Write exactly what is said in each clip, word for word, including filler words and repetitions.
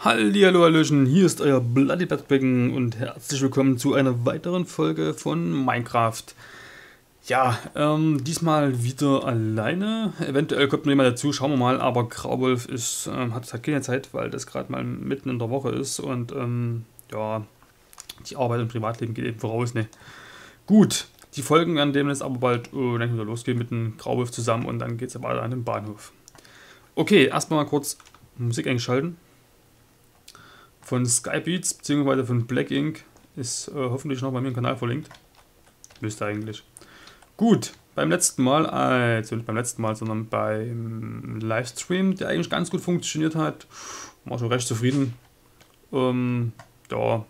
Hallihallo, Hallöchen, hier ist euer Bloody Backpacken und herzlich willkommen zu einer weiteren Folge von Minecraft. Ja, ähm, diesmal wieder alleine. Eventuell kommt noch jemand dazu, schauen wir mal, aber Graubulf ist, ähm, hat, hat keine Zeit, weil das gerade mal mitten in der Woche ist und ähm, ja, die Arbeit und Privatleben geht eben voraus, ne? Gut, die Folgen werden demnächst aber bald äh, dann wieder losgehen mit dem Graubulf zusammen und dann geht es weiter an den Bahnhof. Okay, erstmal mal kurz Musik eingeschalten. Von Skybeats bzw. von Black Ink ist äh, hoffentlich noch bei mir im Kanal verlinkt. Müsste eigentlich. Gut, beim letzten Mal, also nicht beim letzten Mal, sondern beim Livestream, der eigentlich ganz gut funktioniert hat, war schon recht zufrieden. Ähm, ja,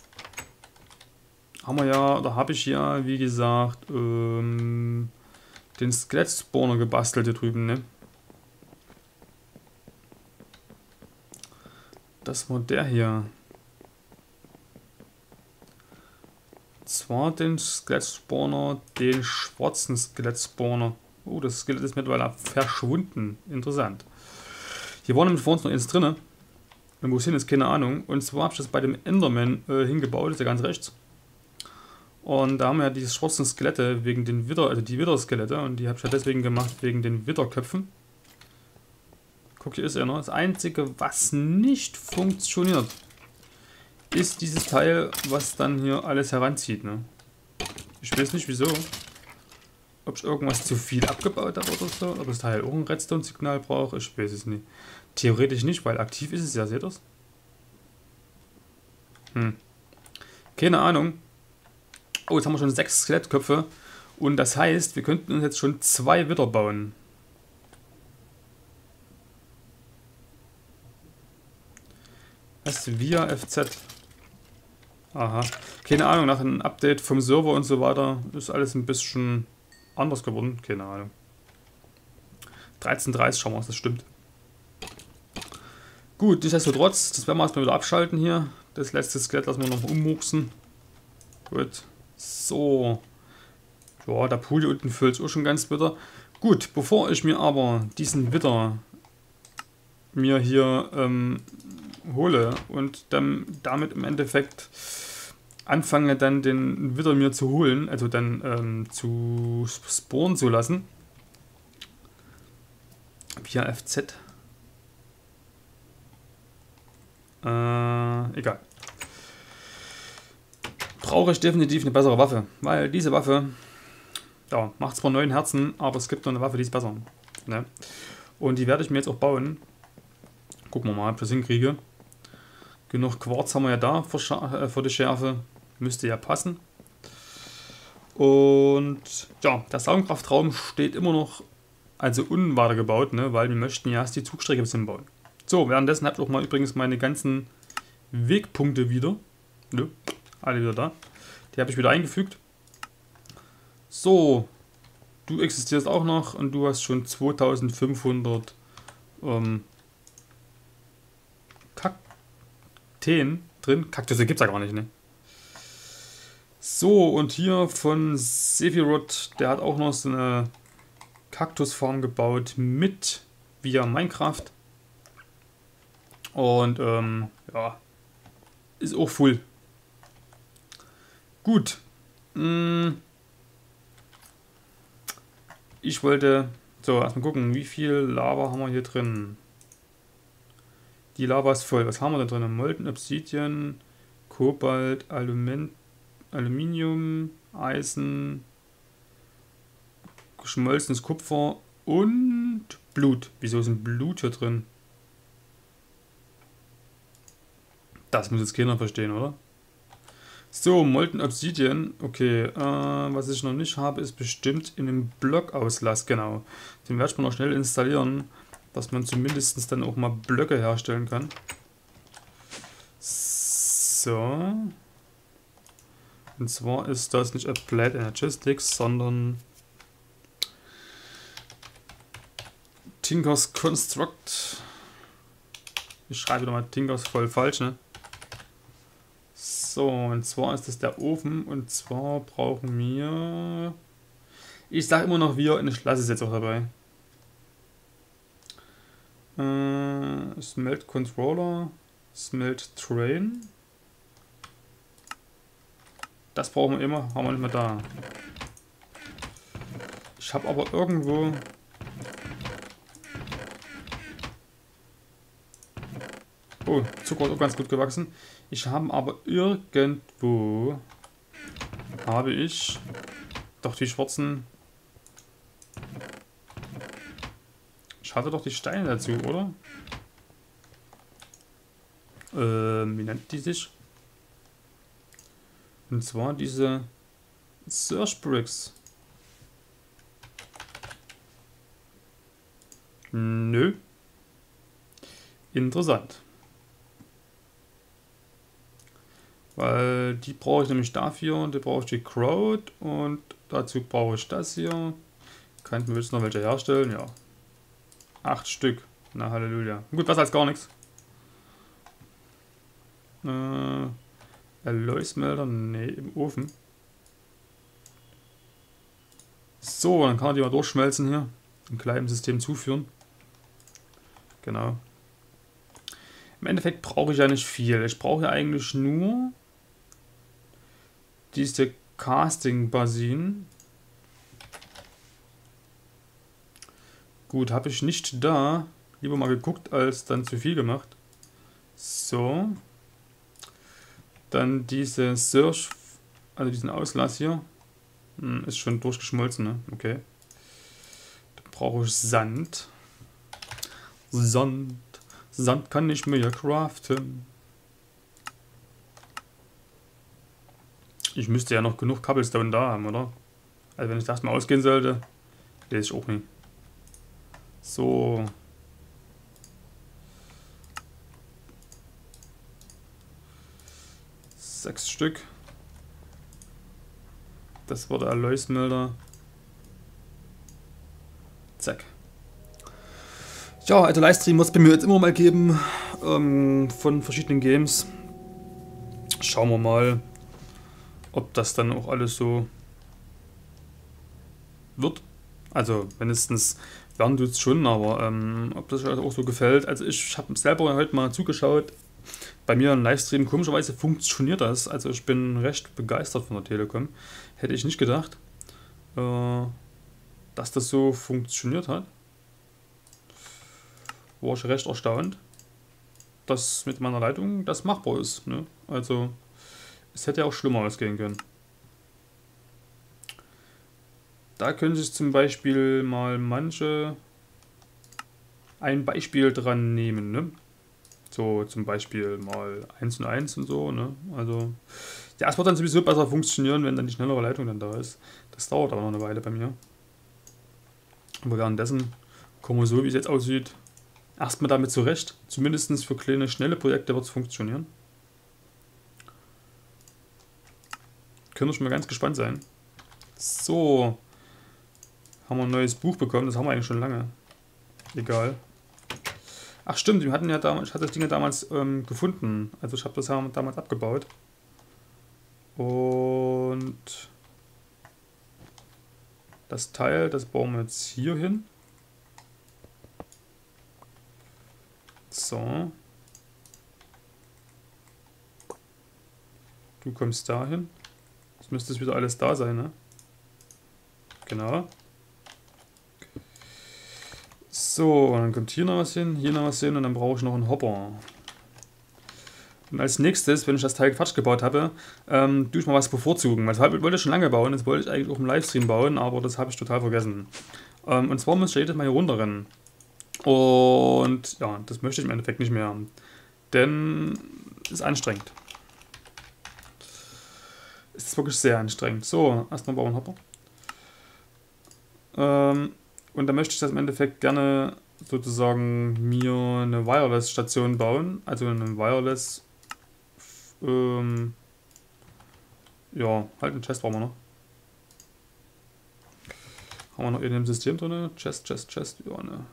haben wir ja, da habe ich ja, wie gesagt, ähm, den Skelett-Spawner gebastelt hier drüben, ne? Das war der hier. Zwar den Skelett-Spawner, den schwarzen Skelett-Spawner. Oh, das Skelett ist mittlerweile verschwunden. Interessant. Hier war nämlich vor uns noch eins drin. Und wo es hin ist, keine Ahnung. Und zwar habe ich das bei dem Enderman äh, hingebaut, das ist ja ganz rechts. Und da haben wir ja diese schwarzen Skelette wegen den Widder, also die Widder-Skelette. Und die habe ich ja deswegen gemacht wegen den Widderköpfen. Guck, hier ist er noch. Das Einzige, was nicht funktioniert, ist dieses Teil, was dann hier alles heranzieht. Ne? Ich weiß nicht wieso. Ob ich irgendwas zu viel abgebaut habe oder so. Ob das Teil auch ein Redstone-Signal braucht. Ich weiß es nicht. Theoretisch nicht, weil aktiv ist es ja. Seht ihr das? Hm. Keine Ahnung. Oh, jetzt haben wir schon sechs Skelettköpfe. Und das heißt, wir könnten uns jetzt schon zwei Widder bauen. Was ist via F Z? Aha. Keine Ahnung, nach einem Update vom Server und so weiter ist alles ein bisschen anders geworden. Keine Ahnung. dreizehn Uhr dreißig, schauen wir mal, was das stimmt. Gut, nichtsdestotrotz, das werden wir erstmal wieder abschalten hier. Das letzte Skelett lassen wir noch ummurksen. Gut. So. Ja, der Pool hier unten füllt es auch schon ganz bitter. Gut, bevor ich mir aber diesen Widder mir hier ähm, hole und dann damit im Endeffekt anfange dann den Widder mir zu holen, also dann ähm, zu spawnen zu lassen. Via F Z. Äh, egal. Brauche ich definitiv eine bessere Waffe, weil diese Waffe, ja, macht zwar neun Herzen, aber es gibt noch eine Waffe, die ist besser. Ne? Und die werde ich mir jetzt auch bauen. Gucken wir mal, ob ich das hinkriege. Genug Quarz haben wir ja da für, äh, für die Schärfe. Müsste ja passen. Und ja, der Saugkraftraum steht immer noch, also unten weitergebaut, ne, weil wir möchten ja erst die Zugstrecke bis hinbauen. So, währenddessen habe ich auch mal übrigens meine ganzen Wegpunkte wieder. Ne, alle wieder da. Die habe ich wieder eingefügt. So, du existierst auch noch und du hast schon zweitausendfünfhundert ähm, Kakteen drin. Kaktusse gibt es ja gar nicht, ne? So, und hier von Sephiroth, der hat auch noch so eine Kaktusfarm gebaut mit via Minecraft. Und ähm, ja, ist auch full. Gut. Ich wollte, so, erstmal gucken, wie viel Lava haben wir hier drin. Die Lava ist voll. Was haben wir da drin? Molten Obsidian, Kobalt, Aluminium. Aluminium, Eisen, geschmolzenes Kupfer und Blut. Wieso ist ein Blut hier drin? Das muss jetzt keiner verstehen, oder? So, Molten Obsidian. Okay, äh, was ich noch nicht habe, ist bestimmt in einem Blockauslass, genau. Den werde ich mal noch schnell installieren, dass man zumindest dann auch mal Blöcke herstellen kann. So. Und zwar ist das nicht Applied Energistics, sondern Tinkers Construct. Ich schreibe wieder mal Tinkers voll falsch, ne? So, und zwar ist das der Ofen und zwar brauchen wir. Ich sage immer noch wir und ich lasse es jetzt auch dabei. Äh, Smelt Controller. Smelt Train. Das brauchen wir immer, haben wir nicht mehr da. Ich habe aber irgendwo... Oh, Zucker ist auch ganz gut gewachsen. Ich habe aber irgendwo... Habe ich... Doch die schwarzen... Ich hatte doch die Steine dazu, oder? Ähm, wie nennt die sich? Und zwar diese Search Bricks. Nö. Interessant. Weil die brauche ich nämlich dafür und die brauche ich die Crowd und dazu brauche ich das hier. Kann ich mir jetzt noch welche herstellen? Ja. Acht Stück. Na Halleluja. Gut, besser als gar nichts. Äh, Alloy-Smelter? Nee, im Ofen. So, dann kann er die mal durchschmelzen hier. Im kleinen System zuführen. Genau. Im Endeffekt brauche ich ja nicht viel. Ich brauche ja eigentlich nur diese Casting-Basinen. Gut, habe ich nicht da. Lieber mal geguckt, als dann zu viel gemacht. So. Dann diese Search, also diesen Auslass hier. Hm, ist schon durchgeschmolzen, ne? Okay. Dann brauche ich Sand. Sand. Sand kann ich mir ja craften. Ich müsste ja noch genug Cobblestone da haben, oder? Also wenn ich das mal ausgehen sollte, lese ich auch nicht. So. Sechs Stück. Das war der Alloy-Smelter. Zack. Ja, also Livestream wird es bei mir jetzt immer mal geben. Ähm, von verschiedenen Games. Schauen wir mal, ob das dann auch alles so wird. Also mindestens werden tut es schon, aber ähm, ob das euch auch so gefällt. Also ich habe selber heute mal zugeschaut. Bei mir im Livestream, komischerweise funktioniert das. Also ich bin recht begeistert von der Telekom. Hätte ich nicht gedacht, äh, dass das so funktioniert hat. War ich recht erstaunt, dass mit meiner Leitung das machbar ist. Ne? Also es hätte ja auch schlimmer ausgehen können. Da können sich zum Beispiel mal manche ein Beispiel dran nehmen. Ne? So zum Beispiel mal eins und eins und so. Ne? Also ja, es wird dann sowieso besser funktionieren, wenn dann die schnellere Leitung dann da ist. Das dauert aber noch eine Weile bei mir. Aber währenddessen kommen wir so, wie es jetzt aussieht, erstmal damit zurecht. Zumindest für kleine, schnelle Projekte wird es funktionieren. Können wir schon mal ganz gespannt sein. So. Haben wir ein neues Buch bekommen. Das haben wir eigentlich schon lange. Egal. Ach stimmt, wir hatten ja damals, ich hatte das Ding ja damals ähm, gefunden. Also ich habe das ja damals abgebaut. Und das Teil, das bauen wir jetzt hier hin. So. Du kommst dahin. Jetzt müsste es wieder alles da sein, ne? Genau. So, dann kommt hier noch was hin, hier noch was hin und dann brauche ich noch einen Hopper. Und als nächstes, wenn ich das Teil falsch gebaut habe, ähm, tue ich mal was bevorzugen. Das wollte ich schon lange bauen, das wollte ich eigentlich auch im Livestream bauen, aber das habe ich total vergessen. Ähm, und zwar muss ich jedes Mal hier runterrennen. Und ja, das möchte ich im Endeffekt nicht mehr haben. Denn es ist anstrengend. Es ist wirklich sehr anstrengend. So, erstmal bauen Hopper. Ähm, und da möchte ich das im Endeffekt gerne sozusagen mir eine Wireless-Station bauen. Also eine Wireless. Ähm, ja, halt einen Chest brauchen wir noch. Haben wir noch in dem System drin? Chest, Chest, Chest. Ja, ne.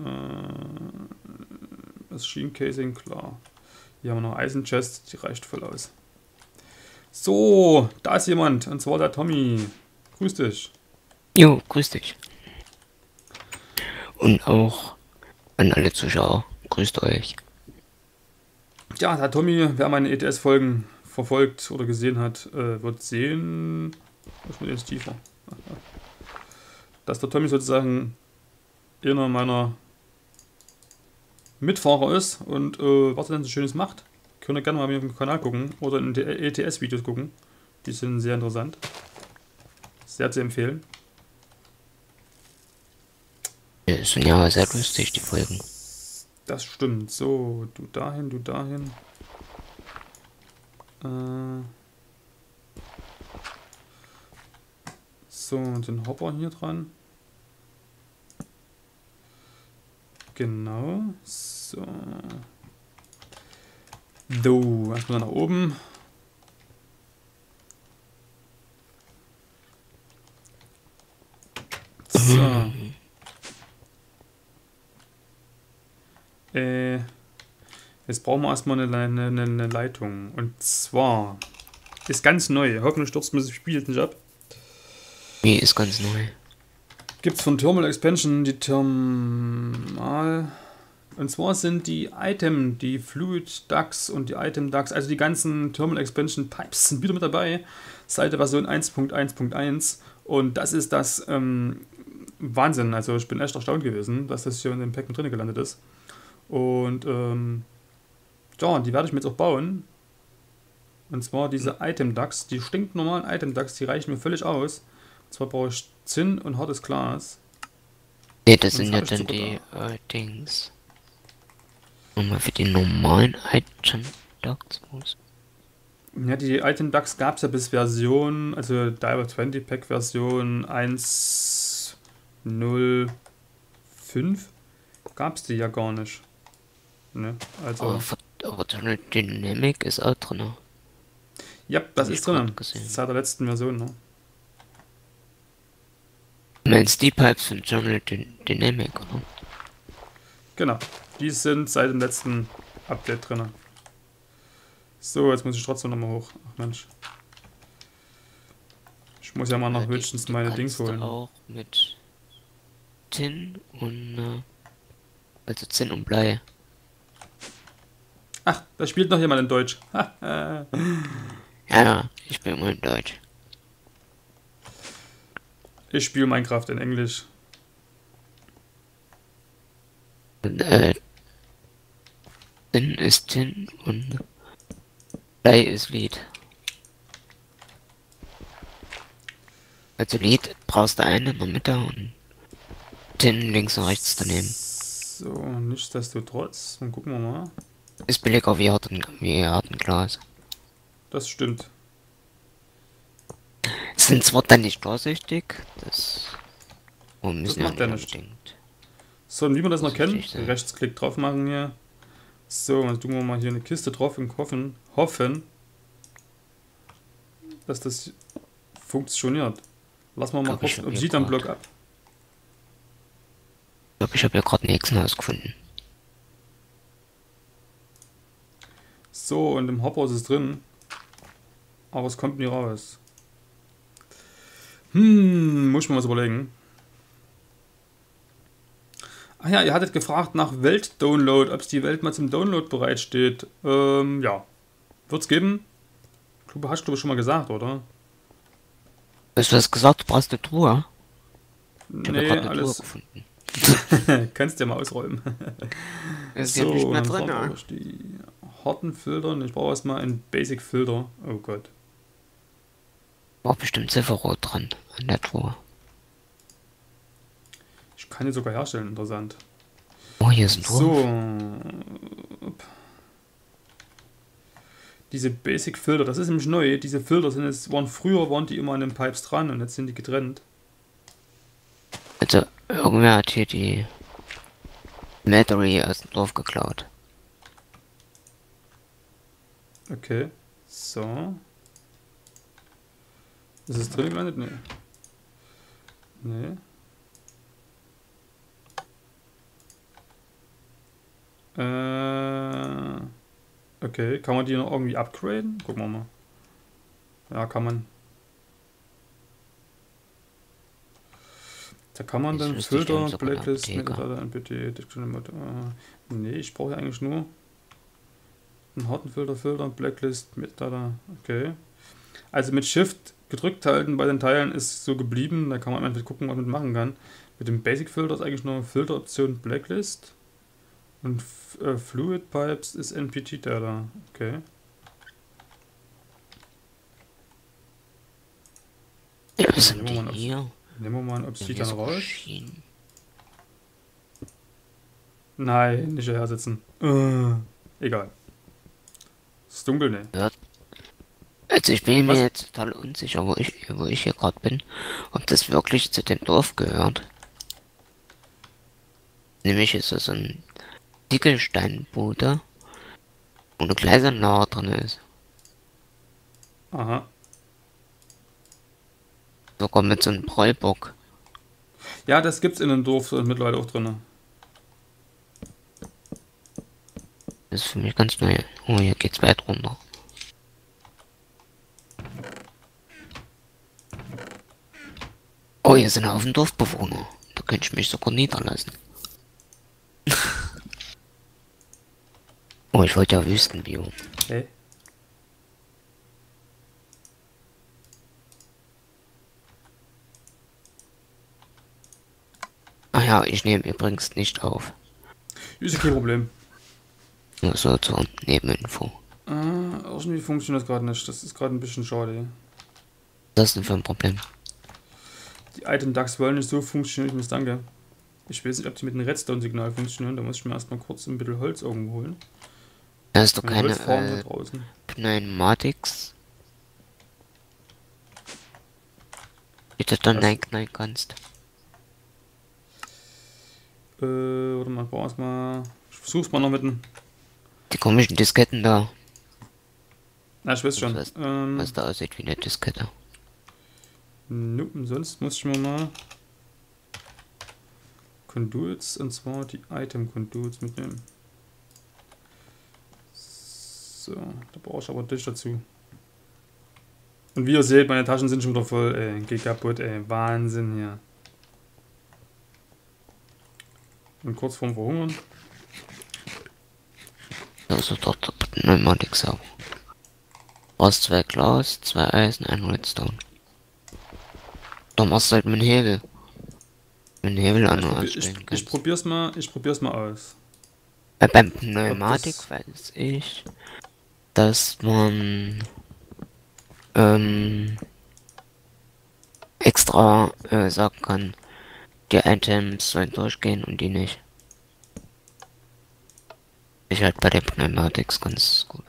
Äh, Machine Casing, klar. Hier haben wir noch Eisen Chest, die reicht voll aus. So, da ist jemand, und zwar der Tommy. Grüß dich. Jo, grüß dich. Und auch an alle Zuschauer. Grüßt euch. Ja, der Tommy, wer meine E T S-Folgen verfolgt oder gesehen hat, äh, wird sehen, was mit jetzt tiefer, dass der Tommy sozusagen einer meiner Mitfahrer ist und äh, was er denn so Schönes macht. Könnt ihr gerne mal auf dem Kanal gucken oder in die E T S-Videos gucken. Die sind sehr interessant. Sehr zu empfehlen. Ja, sind ja sehr lustig, die Folgen. Das stimmt. So, du dahin, du dahin. Äh so, und den Hopper hier dran. Genau. So. So, erstmal nach oben. So. Äh, jetzt brauchen wir erstmal eine, eine, eine Leitung. Und zwar ist ganz neu. Hoffentlich stürzt mir das Spiel jetzt nicht ab. Wie ist ganz neu. Gibt es von Thermal Expansion die Thermal. Und zwar sind die Item, die Fluid Ducts und die Item Ducts, also die ganzen Thermal Expansion Pipes sind wieder mit dabei. Seit der Version eins Punkt eins Punkt eins. Und das ist das ähm, Wahnsinn. Also ich bin echt erstaunt gewesen, dass das hier in dem Pack mit drin gelandet ist. Und ähm, ja, die werde ich mir jetzt auch bauen. Und zwar diese Item Ducts, die stinknormalen Item Ducts, die reichen mir völlig aus. Und zwar brauche ich Zinn und hartes Glas. Ne, das Und sind das ja hab ich dann sogar die äh, Dings. Nochmal für die normalen Item Ducts muss. Ja, die Item Ducts gab es ja bis Version, also Diver zwanzig Pack Version eins Punkt null fünf gab es die ja gar nicht. Ne? Also. Aber, aber Thermal Dynamic ist auch drin. Ja, das Hab ist ich grad drin. gesehen. Seit der letzten Version, ne? Du meinst die Pipes von Thermal Dyn Dynamic, oder? Genau. Die sind seit dem letzten Update drin. So, jetzt muss ich trotzdem nochmal hoch. Ach Mensch. Ich muss ja mal nach Äh, die- höchstens die meine kannst Dings du holen. auch mit Tin und äh, also Zinn und Blei. Ach, da spielt noch jemand in Deutsch. Ha, äh. Ja, ja, ich bin immer in Deutsch. Ich spiele Minecraft in Englisch. Und, äh, Tin ist Tin und Blei ist Lied. Also Lied brauchst du einen in der Mitte und Tin links und rechts daneben. So, nichtsdestotrotz. Dann gucken wir mal. Ist billiger wie harten, wie harten Glas. Das stimmt. Sind zwar dann nicht durchsichtig, das oh, müssen ja macht ja nicht nicht. unbedingt. So, und wie man das noch kennt, Vorsichtig sein. Rechtsklick drauf machen hier. So, dann tun wir mal hier eine Kiste drauf und hoffen, hoffen, dass das funktioniert. Lassen wir mal Glaub, ich kurz hab einen hier Obsidian-Block grad- ab. Ich glaube, ich habe ja gerade nichts Neues gefunden. So, und im Hopper ist es drin. Aber es kommt nie raus. Hm, muss ich mir was überlegen. Ach ja, ihr hattet gefragt nach Welt-Download, ob es die Welt mal zum Download bereitsteht. Ähm, ja. Wird's geben? Du hast du schon mal gesagt, oder? Hast du das gesagt? Du brauchst eine Truhe? Ich habe Nee, ja gerade eine Truhe alles. gefunden. Kannst ja mal ausräumen. Ist ja nicht mehr dann drin, brauche ne? ich die harten Filter. Ich brauche erstmal einen Basic Filter. Oh Gott. War bestimmt Silberrot dran an der Truhe. Ich kann die sogar herstellen, interessant. Oh, hier ist ein Truhe. So. Diese Basic Filter, das ist nämlich neu. Diese Filter sind jetzt, waren früher waren die immer an den Pipes dran und jetzt sind die getrennt. Also, irgendwer hat hier die Battery aus dem Dorf geklaut. Okay. So. Ist es drin gelandet? Nee. Nee. Äh. Okay, kann man die noch irgendwie upgraden? Gucken wir mal. Ja, kann man. Da kann man Das dann wüsste ich dann Filter, sogar in der Blacklist, Apotheke. Metadata, N P T, Dictionary Mod. Äh, nee, ich brauche ja eigentlich nur Einen harten Filter, Filter, Blacklist, Metadata, okay. Also mit Shift gedrückt halten bei den Teilen ist so geblieben, da kann man einfach gucken, was man machen kann. Mit dem Basic Filter ist eigentlich nur Filteroption Blacklist und äh, Fluid Pipes ist N P T Data, okay. Ja, was Nehmen wir sind mal die ein hier? Nehmen wir mal einen Ja, Obsidian hier so raus. Maschinen. Nein, nicht hierher sitzen. Äh, egal. Ist dunkel, ne? Ja. Also ich bin Was? mir jetzt total unsicher, wo ich, wo ich hier gerade bin, ob das wirklich zu dem Dorf gehört. Nämlich ist das so ein Ziegelsteinbude, wo eine Gleisanlage drin ist. Aha. Sogar mit so einem Prellbock. Ja, das gibt's in dem Dorf äh, mittlerweile auch drin. Das ist für mich ganz neu. Oh, hier geht's weit runter. Oh, hier sind ein Haufen Dorfbewohner. Da könnte ich mich sogar niederlassen. Oh, ich wollte ja Wüstenbiom. Hey. Ah ja, ich nehme übrigens nicht auf. Ist ja kein Problem. Nur so zur Nebeninfo. Äh, irgendwie funktioniert das gerade nicht. Das ist gerade ein bisschen schade. Das ist denn für ein Problem? Die Item-Ducks wollen nicht so funktionieren, ich muss danke. Ich weiß nicht, ob die mit dem Redstone-Signal funktionieren. Da muss ich mir erstmal kurz ein bisschen Holz irgendwo holen. Da ist doch Meine keine Holzfarm da äh, draußen. Pneumatics, die du dann Was? einknallen kannst. Äh, warte mal, ich brauche erstmal. Ich versuch's mal noch mit dem. Die komischen Disketten da, Na, ich weiß schon. was, Ähm, was da aussieht wie eine Diskette. nope, sonst muss ich mir mal Conduits, und zwar die Item-Conduits mitnehmen. So, da brauche ich aber dich dazu. Und wie ihr seht, meine Taschen sind schon wieder voll, ey. Geht kaputt, ey. Wahnsinn hier. Und kurz vorm Verhungern. Da ist doch dort Pneumatik sauber. Brauchst zwei Glas, zwei Eisen, ein Redstone. Da machst du halt mit dem Hebel. Mit dem Hebel an Ich, und probier, ich, ausstellen ich kannst. probier's mal, ich probier's mal aus. Äh, beim Ob Pneumatik das- weiß ich, dass man ähm, extra äh, sagen kann, die Items sollen durchgehen und die nicht. Ich halt bei der Pneumatics ganz gut.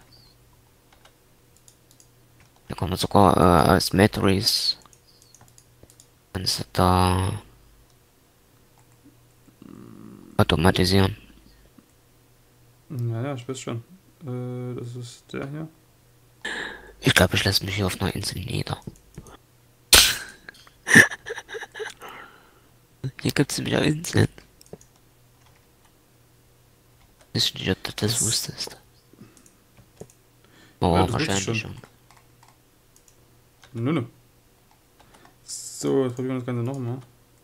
Da kann man sogar äh, als Batteries kannst du da automatisieren. Naja, ich weiß schon. Äh, das ist der hier. Ich glaube, ich lasse mich hier auf einer Insel nieder. Hier gibt es nämlich auch Inseln. Ich weiß nicht, ob du das wusstest. Oh, Ja, das wusste ich wahrscheinlich schon. schon. Nö, nö. So, jetzt probieren wir das Ganze nochmal.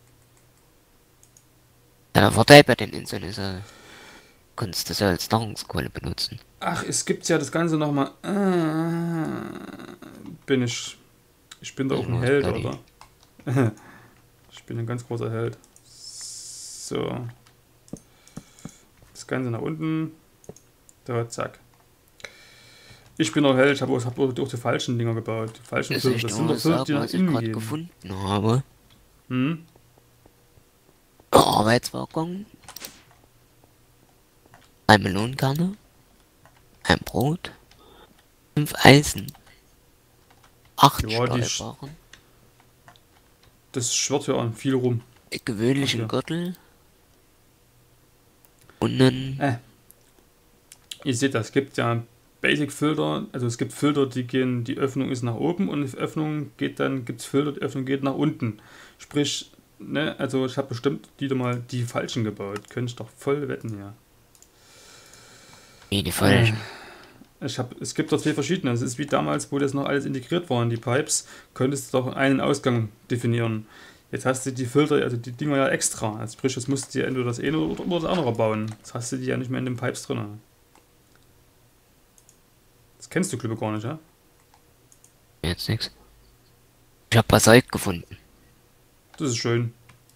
Ja, der Vorteil bei den Inseln ist ja, du kannst das ja als Nahrungsquelle benutzen. Ach, es gibt ja das Ganze nochmal. Ah, bin ich. Ich bin da auch ein Los, Held, Buddy. oder? Ich bin ein ganz großer Held. So. Das Ganze nach unten. Da, zack. Ich bin auch Held, ich habe auch, hab auch die falschen Dinger gebaut. Die falschen Das Filter. ist Das echt sind mal doch Filter, sagen, die nach was ich innen gerade gehen. gefunden habe. Hm? Arbeitswaggon. Ein Melonenkerne. Ein Brot. Fünf Eisen. Acht Ja, die Sch- Stahlbarren. Das schwirrt ja an viel rum. Gewöhnlichen Ach ja. Gürtel. Und einen Äh. Ihr seht, das gibt ja Basic Filter, also es gibt Filter, die gehen, die Öffnung ist nach oben und die Öffnung geht dann, gibt es Filter, die Öffnung geht nach unten. Sprich, ne, also ich habe bestimmt wieder mal die falschen gebaut. Könnte ich doch voll wetten, ja. wie die falschen. Ich hab, es gibt doch zwei verschiedene. Es ist wie damals, wo das noch alles integriert war in die Pipes, könntest du doch einen Ausgang definieren. Jetzt hast du die Filter, also die Dinger ja extra. Also sprich, jetzt musst du dir entweder das eine oder, oder das andere bauen. Jetzt hast du die ja nicht mehr in den Pipes drin. Das kennst du, glaube ich, gar nicht, ja? Jetzt nix. Ich hab Basalt gefunden. Das ist schön.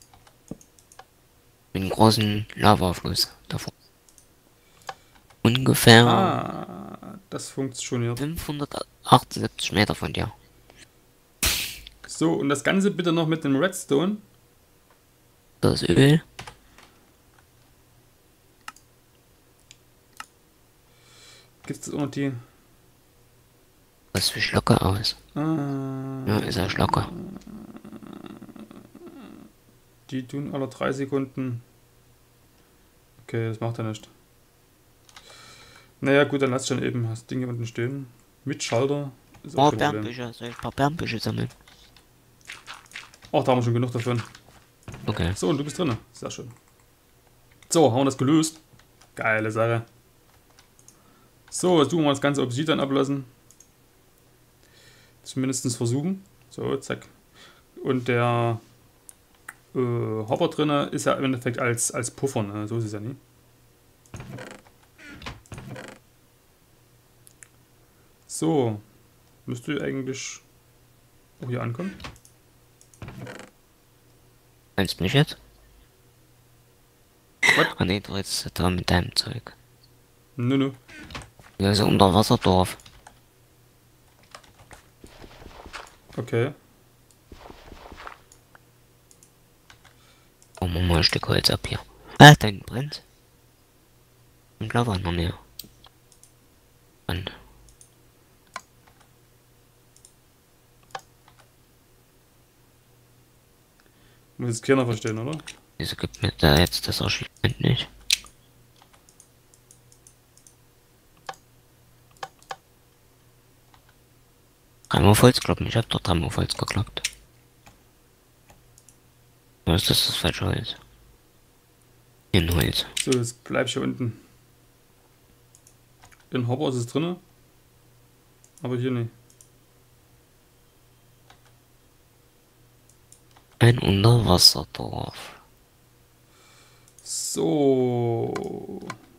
Mit einem großen Lavafluss davor. Ungefähr Ah, das funktioniert. fünfhundertachtundsiebzig Meter von dir. So, und das Ganze bitte noch mit dem Redstone. Das Öl. Gibt es auch noch die... Das sieht Schlocke aus. Ah, Ja, ist ja Schlocke. die tun alle drei Sekunden. Okay, das macht er nicht. Naja, gut, dann lass schon eben das Ding hier unten stehen. Mit Schalter. Ist auch Oh, kein Problem. Bärenbüsche. Soll ich ein paar Bärenbüsche sammeln? Ach, da haben wir schon genug davon. Okay. So, und du bist drin. Sehr schön. So, haben wir das gelöst. Geile Sache. So, jetzt tun wir das ganze Obsidian ablassen. Zumindest versuchen. So, zack. Und der äh, Hopper drinne ist ja im Endeffekt als, als Puffer, ne? So ist es ja nie. So, müsste eigentlich auch hier ankommen. Meinst du mich jetzt? Was? Ah ne, du jetzt da mit deinem Zeug. Nö, nö. Hier ist ein Unterwasserdorf. Okay. Bauen wir mal ein Stück Holz ab hier. Ah, dein brennt. Und Lava noch mehr. Dann. Muss jetzt keiner verstehen, oder? Wieso gibt mir da jetzt das Achievement nicht? Dreimal auf Holz kloppen. Ich hab doch dreimal auf Holz gekloppt. Was ist das, das falsche Holz? In Holz. So, jetzt bleib ich hier unten. In Hopper ist es drin. Aber hier nicht. Ein Unterwasserdorf. So.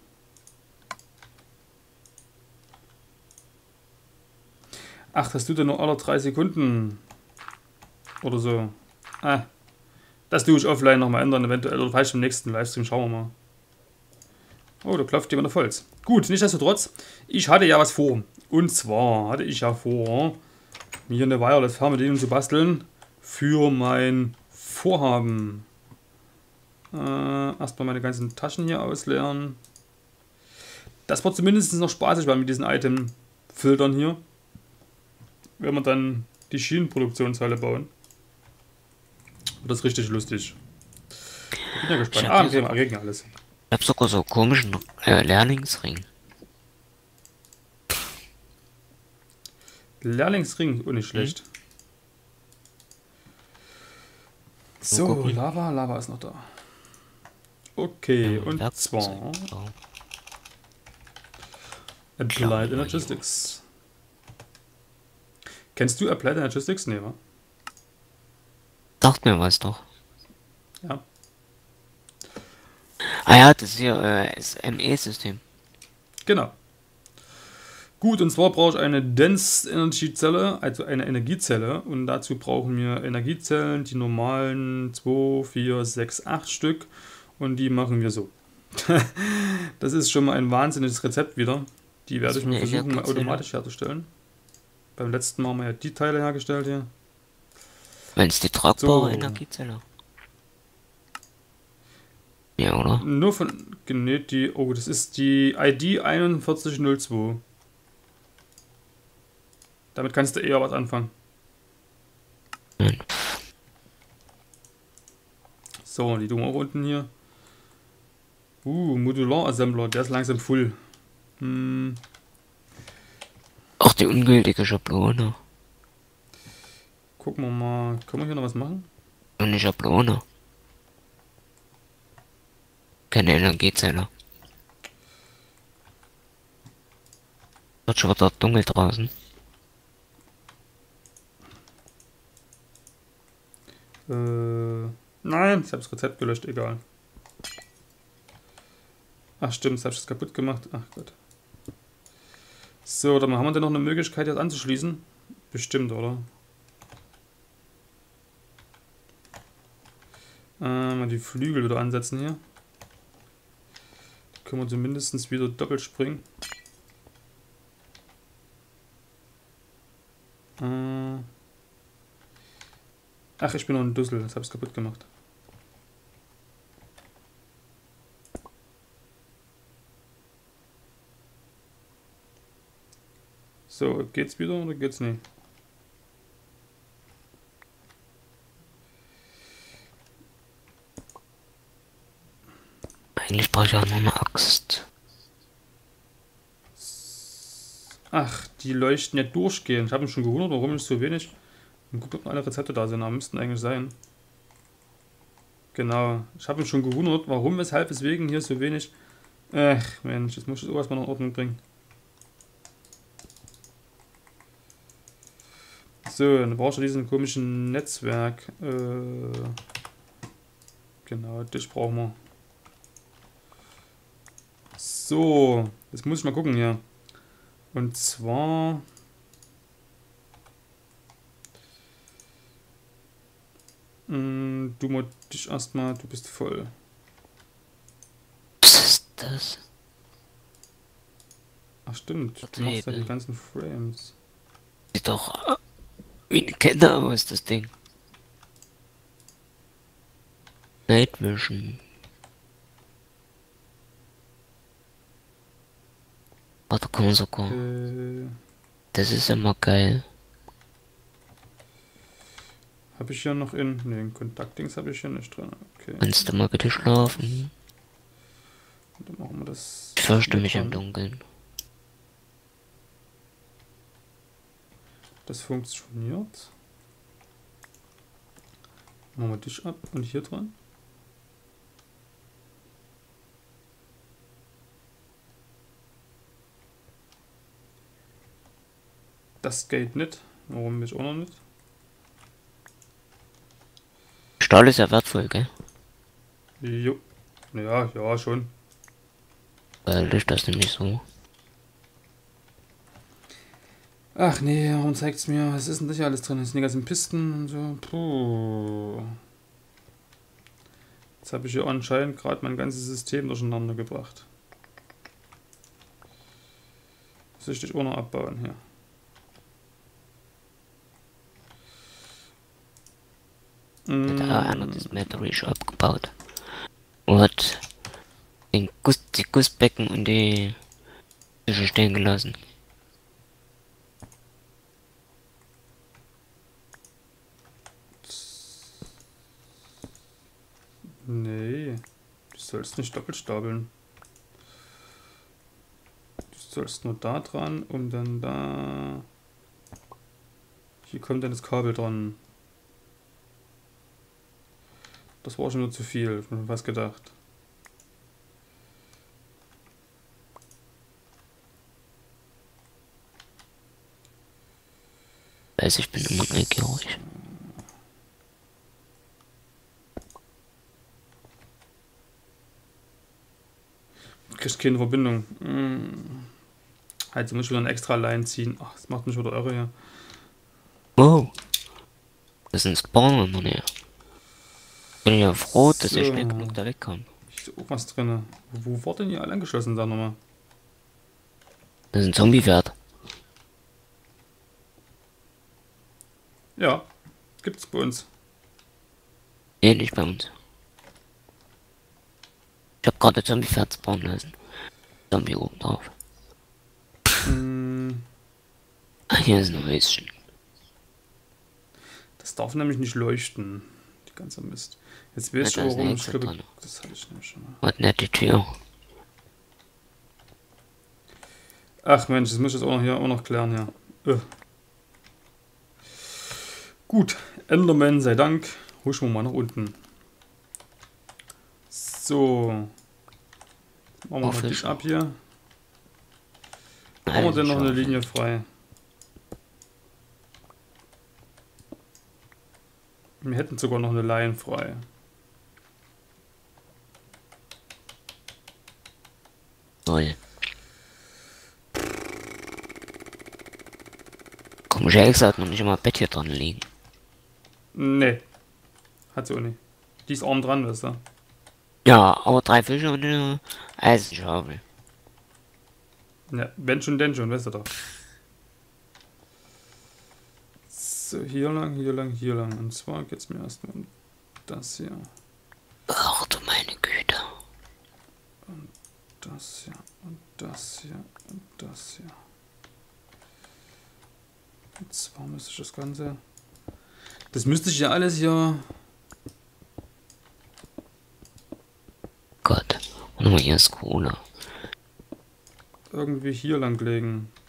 Ach, das tut ja nur alle drei Sekunden. Oder so. Ah. Das tue ich offline nochmal ändern, eventuell. Oder vielleicht im nächsten Livestream. Schauen wir mal. Oh, da klopft jemand auf Holz. Gut, nichtsdestotrotz. Ich hatte ja was vor. Und zwar hatte ich ja vor, mir eine Wireless-Fernbedienung zu basteln. Für mein Vorhaben. Äh, erstmal meine ganzen Taschen hier ausleeren. Das wird zumindest noch spaßig werden mit diesen Item-Filtern hier. Wenn wir dann die Schienenproduktionshalle bauen. Wird das richtig lustig. Ich bin ja gespannt. Ah, okay, wir regen alles. Ich hab sogar so komischen äh, Lehrlingsring. Lehrlingsring, oh nicht schlecht. Mhm. So, Lava, Lava ist noch da. Okay, und zwar Applied Energistics. Kennst du Applied Energistics? Nee, wa? Dacht mir was doch. Ja. Ah ja, das ist hier äh, das M E-System. Genau. Gut, und zwar brauche ich eine Dense Energy Zelle, also eine Energiezelle. Und dazu brauchen wir Energiezellen, die normalen zwei, vier, sechs, acht Stück. Und die machen wir so. Das ist schon mal ein wahnsinniges Rezept wieder. Die werde ich mir versuchen, mal automatisch herzustellen. Beim letzten Mal haben wir ja die Teile hergestellt hier. Wenn es die tragbare so. Energiezelle. Ja, oder? Nur von genäht die. Oh, das ist die I D einundvierzig null zwei. Damit kannst du eher was anfangen. Hm. So, die tun wir auch unten hier. Uh, Modular Assembler, der ist langsam full. Hm. Ach, die ungültige Schablone. Gucken wir mal. Können wir hier noch was machen? Eine Schablone. Keine Energiezelle. Wird schon wieder dunkel draußen. Äh, nein, ich habe das Rezept gelöscht, egal. Ach stimmt, jetzt habe ich das kaputt gemacht. Ach Gott. So, dann haben wir denn noch eine Möglichkeit, das anzuschließen? Bestimmt, oder? Äh, mal die Flügel wieder ansetzen hier. Da können wir zumindest wieder doppelt springen. Äh, ach, ich bin noch ein Dussel, das habe ich kaputt gemacht. So, geht's wieder oder geht's nicht? Eigentlich brauche ich auch nur eine Axt. Ach, die leuchten ja durchgehend. Ich habe mich schon gewundert, warum ist so wenig. Und guck, ob alle Rezepte da sind. Da müssten eigentlich sein. Genau. Ich habe mich schon gewundert, warum, weshalb, weswegen hier so wenig. Ach, Mensch, jetzt muss ich sowas mal in Ordnung bringen. So, dann brauchst du diesen komischen Netzwerk. Äh, genau, dich brauchen wir. So, jetzt muss ich mal gucken hier. Und zwar... Mh, du musst dich erstmal, du bist voll. Was ist das? Ach stimmt, du machst ja die ganzen Frames. Sieht doch wie eine Kette aus, das Ding. Night Vision. Warte, komm sogar. Äh, Das ist immer geil. habe ich ja noch in... Ne, in Kontaktdings habe ich hier nicht drin. Okay. Kannst du mal bitte schlafen? Dann machen wir das... Ich fürchte mich im Dunkeln. Das funktioniert. Machen wir dich ab und hier dran. Das geht nicht. Warum mich auch noch nicht? Stahl ist ja wertvoll, gell? Jo. Ja, ja, schon. Weil ist das nämlich so. Ach nee, warum zeigt's mir? Was ist denn das hier alles drin? Das sind die ganzen Pisten und so. Puh. Jetzt habe ich hier anscheinend gerade mein ganzes System durcheinander gebracht. Das möchte ich auch noch abbauen hier. Hat auch einer das Battery schon abgebaut. Und hat den Guss, die Gussbecken und die Tische stehen gelassen. Nee, du sollst nicht doppelt stapeln. Du sollst nur da dran und dann da. Hier kommt dann das Kabel dran. Das war schon nur zu viel, ich hab mir was gedacht. Weiß, ich bin immer neugierig. Du kriegst keine Verbindung. Hm. Halt, jetzt muss ich wieder eine extra Line ziehen. Ach, das macht mich wieder irre hier. Wow. Das ist ein Spawner in der Nähe. Bin ja froh, dass So. ich schnell genug da wegkomme. Ist auch was drin. Wo war denn hier alle angeschlossen da nochmal? Das ist ein Zombie-Pferd. Ja, gibt's bei uns. Nee, nicht bei uns. Ich hab gerade Zombie-Pferd spawnen lassen. Zombie oben drauf. Hm, Ah, hier ist ein Häuschen. das darf nämlich nicht leuchten. Die ganze Mist. Jetzt weiß ich Ja, da ist warum. eine Ich Hexe glaube, dran. das hatte ich nämlich schon mal. Und nicht die Tür. Ach Mensch, das muss ich jetzt auch noch hier auch noch klären hier. Äh. Gut, Enderman sei Dank. Huschen wir mal nach unten. So. Machen wir mal Wofür dich schon? ab hier. Haben wir denn noch eine Linie frei? Wir hätten sogar noch eine Line frei. Toll. Muss ehrlich gesagt noch nicht immer Bett hier dran liegen. Nee. Hat sie auch nicht. Die ist arm dran, weißt du. Ja, aber drei Fische und eine Eisenschaufel. Ja, wenn schon, denn schon, weißt du doch. So, hier lang, hier lang, hier lang. Und zwar geht's mir erstmal um das hier. Ach du meine Güte. Das hier und das hier und das hier. Und zwar müsste ich das Ganze. Das müsste ich ja alles hier. Gott. Und mal hier ist Cola. Irgendwie hier lang legen.